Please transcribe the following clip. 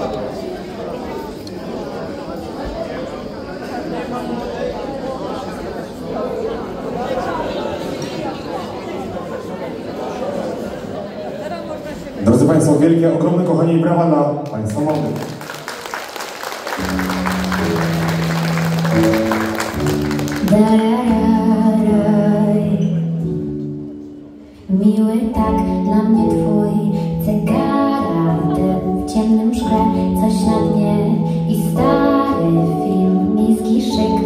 Drodzy Państwo, wielkie, ogromne kochanie i brawa dla Państwa młodych. Miły tak dla mnie twój zegarek w ciemnym szkle, coś na dnie i stary film, niski szyk.